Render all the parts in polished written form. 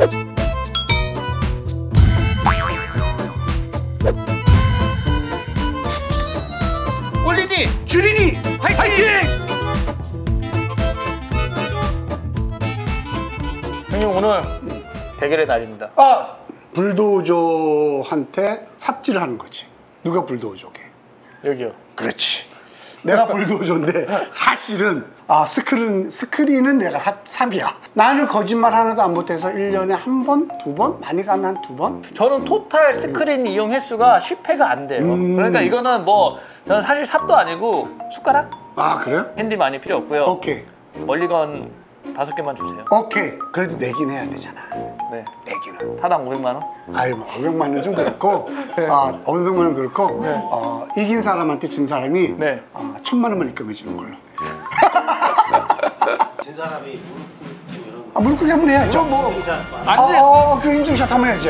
꼴리니 주린이 화이팅! 화이팅! 형님 오늘 대결의 날입니다. 아, 불도저한테 삽질을 하는 거지. 누가 불도저게? 여기요. 그렇지. 내가 불도저인데 사실은 스크린은 내가 삽이야. 나는 거짓말 하나도 안 못해서 1년에 한 번, 두 번? 많이 가면 한 두 번? 저는 토탈 스크린 이용 횟수가 10회가 안 돼요. 그러니까 이거는 뭐 저는 사실 삽도 아니고 숟가락? 아, 그래요? 핸디 많이 필요 없고요. 오케이. 멀리건 5개만 주세요. 오케이. 그래도 내긴 해야 되잖아. 네. 내기는. 타당 500만 원? 아유, 뭐 500만 원 좀 그렇고 500만 원 그렇고 네. 이긴 사람한테 진 사람이 네. 1000만 원만 입금해 주는 걸로. 진 사람이 무릎 꿇고 이런 거. 무릎 꿇기 한번 해야죠. 그럼 뭐 안 돼. 그 인증샷 한번 해야지.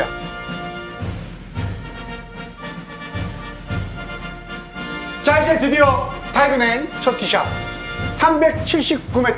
자, 이제 드디어 타이거맨 첫 티샷 379m.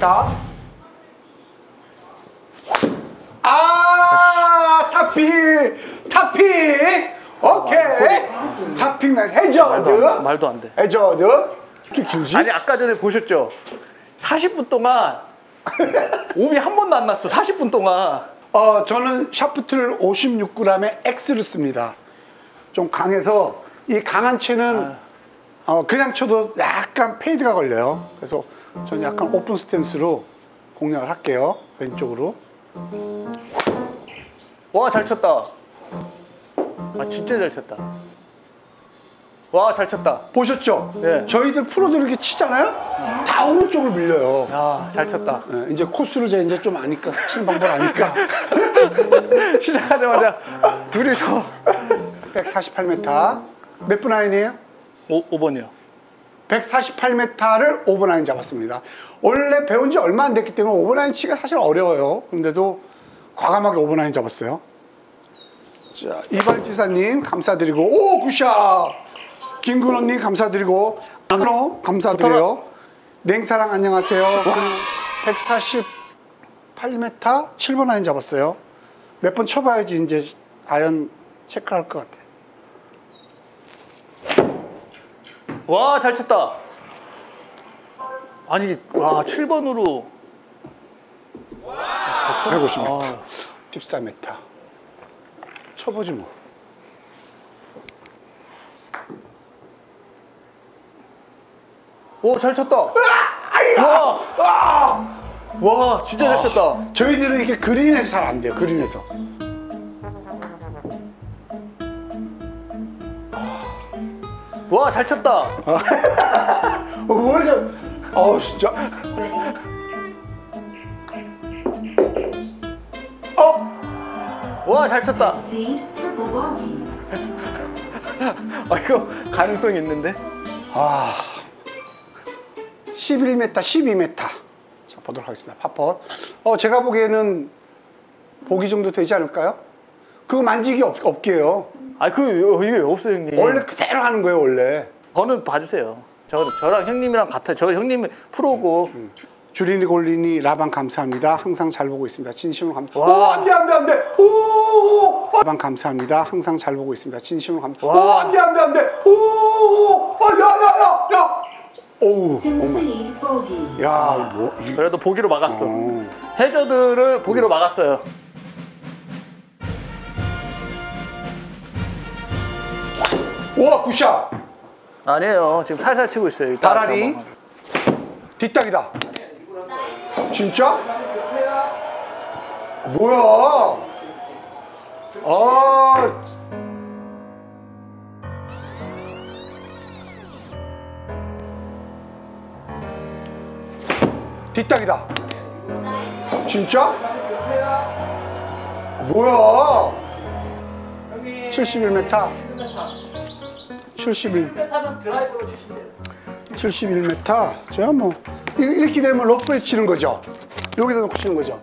타핑. 오케이. 타핑 나이스. 해저드. 말도 안 돼. 해저드. 이렇게 길지? 아니 아까 전에 보셨죠? 40분 동안 오비 한 번도 안 났어. 40분 동안. 저는 샤프트를 56g의 X를 씁니다. 좀 강해서 이 강한 채는 그냥 쳐도 약간 페이드가 걸려요. 그래서 저는 약간 오픈 스탠스로 공략을 할게요. 왼쪽으로. 와, 잘 쳤다. 아, 진짜 잘 쳤다. 와, 잘 쳤다. 보셨죠? 네. 저희들 프로들 이렇게 치잖아요? 다 오른쪽을 밀려요. 야, 잘 쳤다. 네, 이제 코스를 제가 이제 좀 아니까, 치는 방법을 아니까. 시작하자마자 둘이서 148m. 몇 분 아인이에요? 5번이요. 148m를 오버라인 잡았습니다. 원래 배운 지 얼마 안 됐기 때문에 오버라인 치기가 사실 어려워요. 그런데도 과감하게 오버라인 잡았어요. 자, 이발지사님 감사드리고, 오, 굿샷! 김근호님 감사드리고, 안으로 감사드려요. 냉사랑 안녕하세요. 148m 7번 아인 잡았어요. 몇 번 쳐봐야지 이제 아연 체크할 것 같아. 와, 잘 쳤다. 아니, 와, 7번으로 150m 14m 쳐보지 뭐. 오, 잘 쳤다. 와, 진짜 잘 쳤다. 저희들은 이게 그린에서 잘 안 돼요. 그린에서. 와, 잘 쳤다. 뭘 진짜. 와, 잘 쳤다. 이거 가능성이 있는데? 11m 12m. 자, 보도록 하겠습니다. 팝펫. 제가 보기에는 보기 정도 되지 않을까요? 그거 만지기 없게요. 이게 없어요, 형님. 원래 그대로 하는 거예요, 원래. 저는 봐주세요. 저랑 형님이랑 같아요. 저 형님은 프로고. 주린이 골린이 라방 감사합니다. 항상 잘 보고 있습니다. 진심으로 감사합니다. 와. 오, 안 돼. 오! 라방 감사합니다. 항상 잘 보고 있습니다. 진심으로 감사합니다. 오, 안 돼. 오! 야! 오우. 야, 뭐. 그래도 보기로 막았어. 해저드를 보기로 막았어요. 와, 굿샷. 아니에요. 지금 살살 치고 있어요. 다라리. 뒷땅이다. 진짜? 뭐야? 뒷땅이다. 진짜? 뭐야? 71m. 71. 타면 드라이브로 치시면 돼요. 71m. 제가 뭐 이렇게 되면 러프에 치는 거죠. 여기다 놓고 치는 거죠.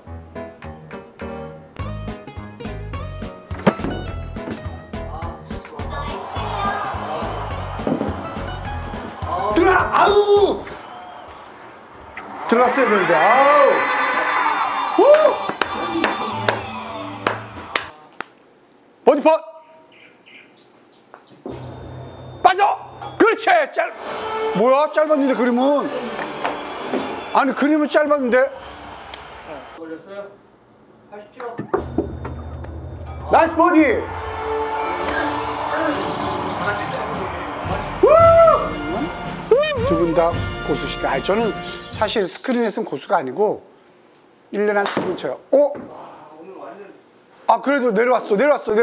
아우! 들어갔어야 되는데. 아우! 버디 펀. 빠져. 그렇지. 뭐야 짧았는데 그림은. 아니 그림은 짧았는데. 올렸어요? 80초. 나이스 버디. 두 분 다 고수시다. 아니, 저는 사실 스크린에서는 고수가 아니고 1년에 한 2분 쳐요. 아 그래도 내려왔어. 내려오긴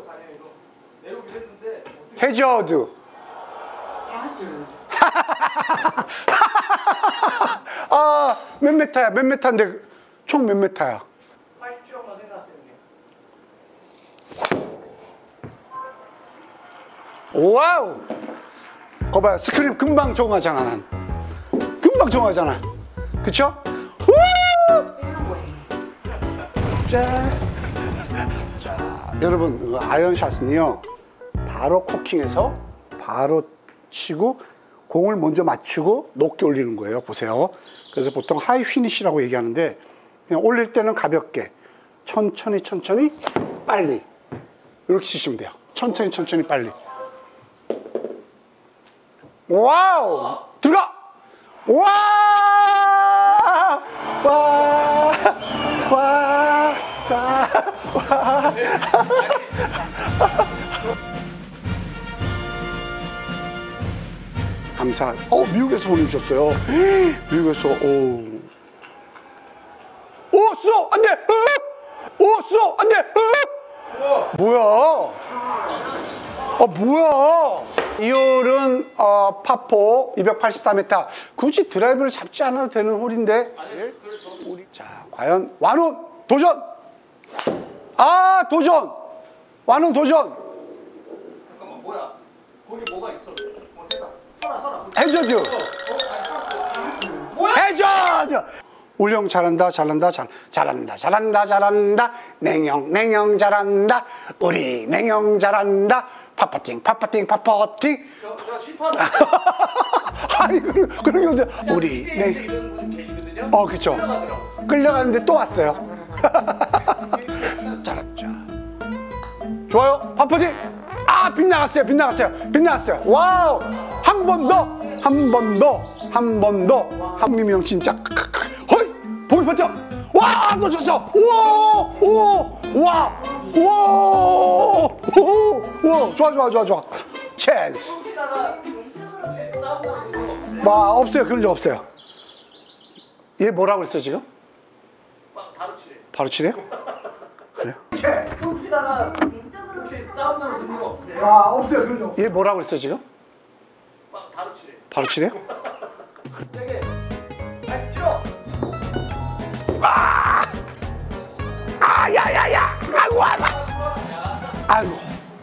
했는데 해저드. 아, 몇 메타야? 몇 메타인데 총 몇 메타야? 80초만 생각하세요. 와우! 거 봐요. 스크린 금방 적응하잖아, 난. 금방 적응하잖아. 그쵸? 우! 자, 여러분, 아이언샷은요, 바로 코킹해서 바로 치고 공을 먼저 맞추고 높게 올리는 거예요. 보세요. 그래서 보통 하이 피니시라고 얘기하는데 그냥 올릴 때는 가볍게 천천히 빨리 이렇게 치시면 돼요. 천천히 빨리. 와우! 들어가! 와! 싸! 감사. 미국에서 보내주셨어요. 미국에서, 쏘! 안 돼! 쏘! 안 돼! 뭐야? 뭐야? 이홀은 파4 284m. 굳이 드라이브를 잡지 않아도 되는 홀인데. 자, 과연 완훈 도전. 도전. 완훈 도전. 잠깐만 뭐야? 거기 뭐가 있어? 서라. 해저드. 해저드. 울령 잘한다. 냉영 잘한다. 우리 냉영 잘한다. 파퍼팅. 저 심판은 아니 그런 게 우리 이런 분 계시거든요. 그쵸. 끌려가는데 또 왔어요. 잘했죠. 좋아요. 파퍼팅. 빗나갔어요. 와우. 한 번 더. 한림이 형 진짜. 허이. 보기 버텨. 와, 놓쳤어. 우와. 좋아. 찬스. 없어요. 그런 적 없어요. 얘 뭐라고 그랬어 지금? 바로 치래요? 그래요? 숲이다가 혹시 싸움나는 분위기가 없어요? 없어요. 그런 적 없어요. 얘 뭐라고 그랬어 지금? 바로 치래요? 세게 80초. 야야야. 아이고.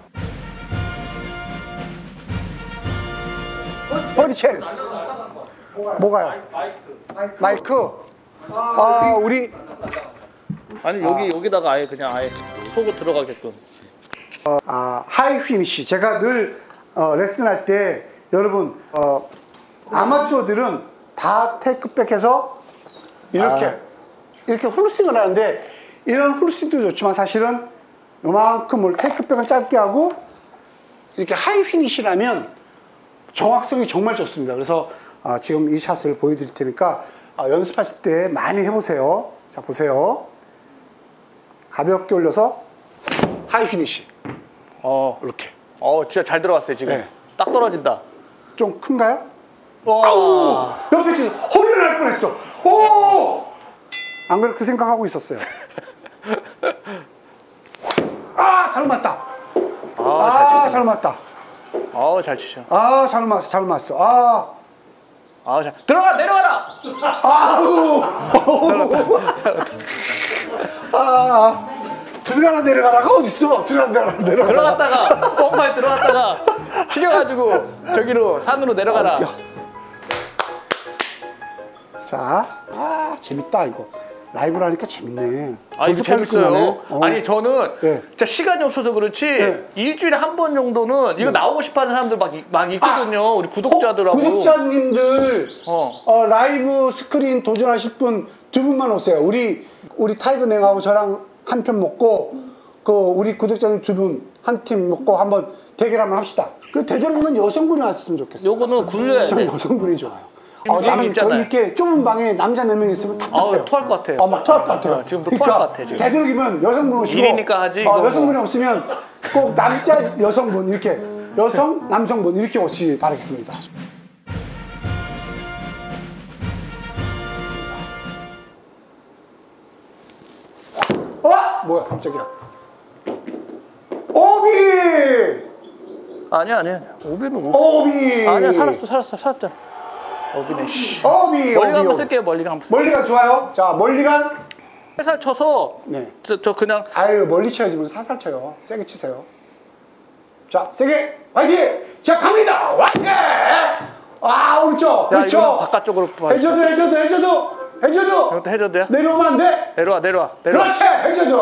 버디 찬스. 뭐가요? 마이크. 우리 아니 여기다가 아예 속으로 들어가게끔. 하이 피니시. 제가 늘 레슨할 때 여러분 아마추어들은 다 테이크백해서 이렇게 훌스윙을 하는데 이런 훌스윙도 좋지만 사실은 요만큼 테이크백은 짧게 하고 이렇게 하이 피니시라면 정확성이 정말 좋습니다. 그래서 지금 이 샷을 보여드릴 테니까 연습하실 때 많이 해보세요. 자, 보세요. 가볍게 올려서 하이 피니시. 이렇게. 진짜 잘 들어갔어요 지금. 네. 딱 떨어진다. 좀 큰가요? 와. 옆에 치서 허리를 날 뻔했어. 안 그래 그 생각하고 있었어요. 잘 맞다. 잘 맞다. 잘 치셔. 잘 맞았어. 내려가라. 들어가라 내려가라가 어딨어? 들어갔다가 뻥파에 들어갔다가 튀겨가지고 저기로 산으로 내려가라. 자, 재밌다 이거. 라이브로 하니까 재밌네. 이거 재밌어요. 아니 저는 네. 진짜 시간이 없어서 그렇지 네. 일주일에 한 번 정도는 이거 나오고 싶어하는 사람들 막 있거든요. 우리 구독자들하고. 구독자님들 라이브 스크린 도전하실 분 2분만 오세요. 우리 타이거 냉하고 저랑 한 편 먹고 그 우리 구독자님 두 분 한 팀 먹고 한번 대결 한번 합시다. 그 대결이면 여성분이 왔으면 좋겠어요. 요거는 굴려야 저는 돼. 여성분이 좋아요. 지금 나는 있잖아요. 이렇게 좁은 방에 남자 4명 있으면 답답해요. 토할 것 같아요. 막 토할 것 같아요. 지금도 토할 것 같아, 지금. 되도록이면 여성분 오시고. 일이니까 하지, 이거 뭐. 여성분이 없으면 꼭 남자, 여성분 이렇게 여성, 남성분 이렇게 오시기 바라겠습니다. 뭐야 갑자기야. 오비! 아니야. 오비는 오비! 아니야, 살았잖아. 오비네. 씨. 오비! 멀리가 한번 오비. 쓸게요. 멀리가 한번 쓸게요. 멀리가 좋아요. 자, 멀리간. 살살 쳐서 네. 저 그냥 아유, 멀리 쳐야지 뭐 살살 쳐요. 세게 치세요. 자, 세게 화이팅! 자, 갑니다. 화이팅! 아, 오른쪽. 야, 그렇죠. 이거는 바깥쪽으로 해저드. 이것도 해줘도야? 내려오면 안 돼. 내려와. 그렇지. 해저드.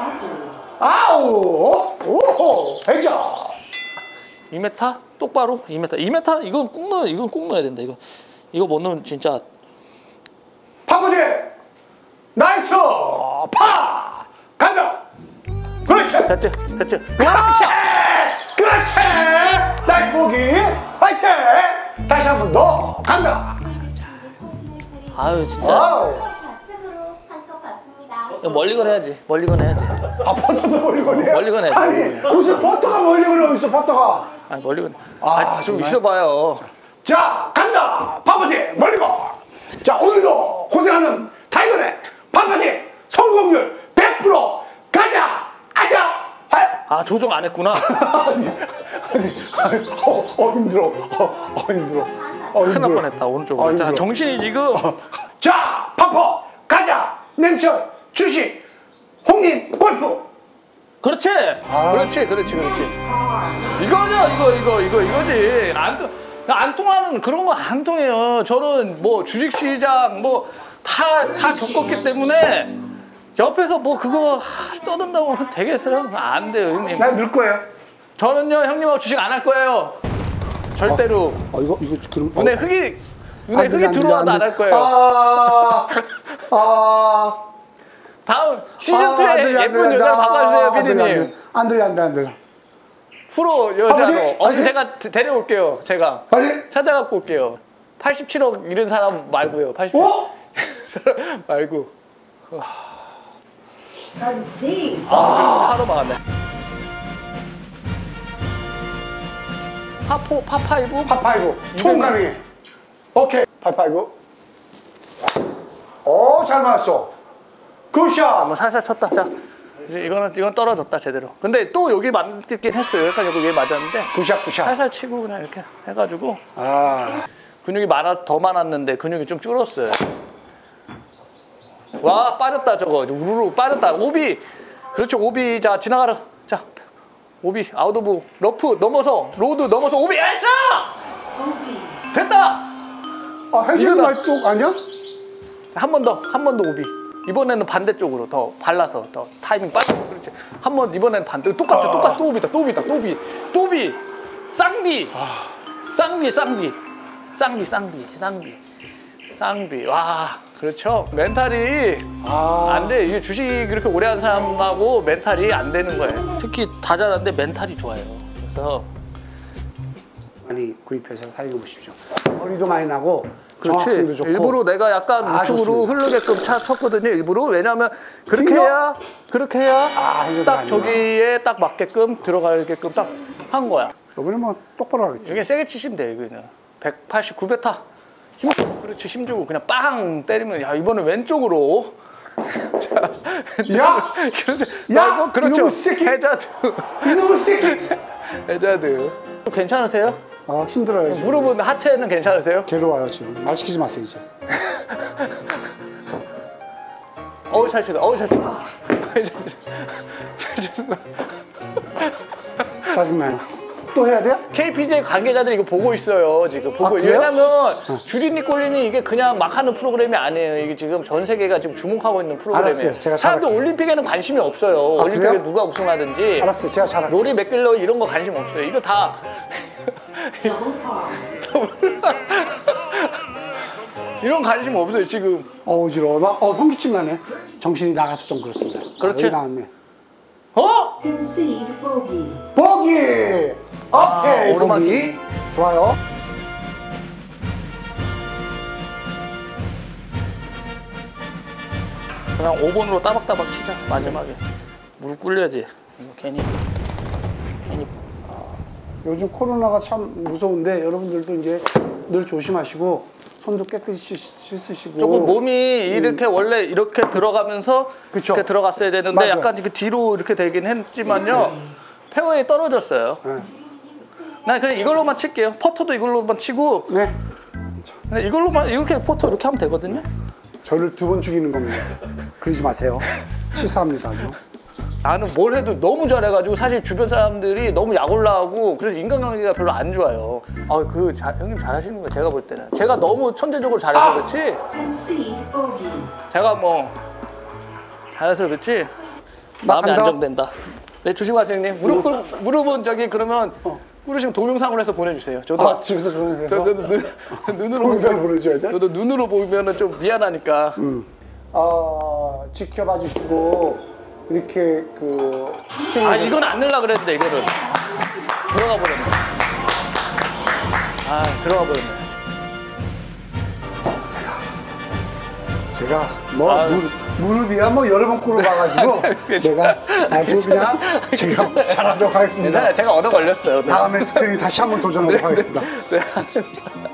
아우. 오호. 해저. 2m? 똑바로 2m 이건 꾹 넣어야 된다. 이거 못 넣으면 진짜 파고디. 나이스. 파. 간다. 그렇지. 됐지. 그렇지. 나이스 보기. 화이팅. 다시 한 번 더. 간다. 아유 진짜 아우. 좌측으로 한컵 받습니다. 이거 멀리건 해야지. 아, 버터도 멀리건 해요? 멀리건 해야지. 아니, 무슨 버터가 멀리건 하고 있어, 버터가. 아니 멀리건 아, 좀 정말? 있어봐요. 자, 간다. 파파티 멀리건. 자, 오늘도 고생하는 타이거네. 파파티 성공률 100%. 가자. 아자. 아 조정 안 했구나. 힘들어. 힘들어. 큰일 날 뻔했다 오른쪽으로. 자, 힘들어. 정신이 지금 자, 파퍼. 가자. 냉철. 주식. 홍림. 골프. 그렇지. 아. 그렇지. 이거지. 안 통하는 그런 거 안 통해요. 저는 뭐 주식시장 뭐 다 겪었기 때문에 옆에서 뭐 그거 떠든다고 되겠어요? 안 돼요, 형님. 난 넣을 거예요. 저는요, 형님하고 주식 안 할 거예요. 절대로. 이거 그럼. 눈에 흙이 들어와도 안 할 거예요. 다음 시즌2에 예쁜 여자를 바꿔주세요, 피디님. 안 들려. 프로 여자로. 아니? 제가 데려올게요, 제가. 아니? 찾아갖고 올게요. 87억 잃은 사람 말고요. 87억 사람 말고. 선씨. 하루 막았네. 파파이브? 파파이브. 통 가능해. 오케이. 파파이브. 잘 맞았어. 굿샷. 한번 살살 쳤다. 자, 이제 이건 떨어졌다 제대로. 근데 또 여기 맞긴 했어요. 약간 여기 맞았는데 굿샷. 살살 치고 그냥 이렇게 해가지고 아. 근육이 더 많았는데 근육이 좀 줄었어요. 와 빠졌다 저거 우르르 빠졌다. 오비 그렇죠. 오비. 자 지나가라. 자 오비 아웃 오브 러프 넘어서 로드 넘어서 오비 했어. 됐다. 해주는 말도 아니야? 한 번 더 오비. 이번에는 반대쪽으로 더 발라서 더 타이밍 빠르고. 그렇지. 한 번 이번에는 반대. 똑같아. 또 오비다. 쌍비. 와 그렇죠. 멘탈이 안 돼. 이게 주식 이렇게 오래 한 사람하고 멘탈이 안 되는 거예요. 특히 다 잘하는데 멘탈이 좋아요. 그래서 많이 구입해서 사용해 보십시오. 머리도 많이 나고 그렇지. 정확성도 좋고. 일부러 내가 약간 우측으로 좋습니다. 흐르게끔 쳤거든요. 일부러. 왜냐하면 그렇게 힘겨? 해야 해저드 딱 아니야. 저기에 딱 맞게끔 들어가게끔 딱 한 거야. 이번에 뭐 똑바로 하겠지. 이게 세게 치시면 돼. 이거는 189베타 힘. 그렇지. 힘 주고 그냥 빵 때리면 야 이번엔 왼쪽으로. 자, 야! 그렇지. 야! 말고 그렇죠. 이놈의 새끼! 해자드. 이놈의 새끼! 해자드. 괜찮으세요? 힘들어요 지금. 무릎은 하체는 괜찮으세요? 괴로워요 지금. 말 시키지 마세요 이제. 잘 치다. 잘 치다. 짜증나요. 또 해야 돼요? KPJ 관계자들이 이거 보고 있어요. 지금 보고. 그래요? 왜냐면 주린이 꼴린이 이게 그냥 막 하는 프로그램이 아니에요. 이게 지금 전 세계가 지금 주목하고 있는 프로그램이에요. 알았어요. 제가 사람들 잘할게요. 올림픽에는 관심이 없어요. 올림픽에 그래요? 누가 우승하든지 알았어요. 제가 잘할게요. 로리 맥길러 이런 거 관심 없어요. 이거 다 이런 관심 없어요 지금. 어지러워. 현기증 나네. 정신이 나가서 좀 그렇습니다. 그렇지. 여기 나왔네. 어? Concede bogey. 보기. 오케이, 오르막이. 보기. 좋아요. 그냥 5번으로 따박따박 치자. 마지막에 무릎 꿇려야지. 이거 괜히 요즘 코로나가 참 무서운데 여러분들도 이제 늘 조심하시고 손도 깨끗이 씻으시고. 조금 몸이 이렇게 원래 이렇게 들어가면서 그쵸. 이렇게 들어갔어야 되는데 맞아요. 약간 이렇게 뒤로 이렇게 되긴 했지만요. 페어웨이 떨어졌어요. 네. 난 그냥 이걸로만 칠게요. 퍼터도 이걸로만 치고 네. 그냥 이걸로만 이렇게 퍼터 이렇게 하면 되거든요. 저를 2번 죽이는 겁니다. 그러지 마세요. 치사합니다 아주. 나는 뭘 해도 너무 잘해가지고 사실 주변 사람들이 너무 약 올라가고 그래서 인간관계가 별로 안 좋아요. 형님 잘하시는 거예요. 제가 볼 때는 제가 너무 천재적으로 잘해서 그렇지. Concede bogey. 제가 뭐 잘해서 그렇지 마음이 간다. 안정된다. 네, 조심하세요 형님. 무릎은 저기 그러면 꿇으시면 동영상으로 해서 보내주세요. 저도 집에서 그런 데서 저도 눈으로 동영상을 보면 보내줘야 돼? 저도 눈으로 보면은 좀 미안하니까. 지켜봐 주시고 이렇게 그 시청자 이건 안 넣으려고 그랬는데 이거는 들어가 버렸네. 들어가 버렸네. 제가 뭐 아유. 무릎이야 뭐 여러 번 꿇어봐가지고 내가 아주 그냥 제가 잘하도록 하겠습니다. 제가 얻어 걸렸어요. 네. 다음에 스크린 다시 한번 도전하도록 하겠습니다. 네, 알겠습니다.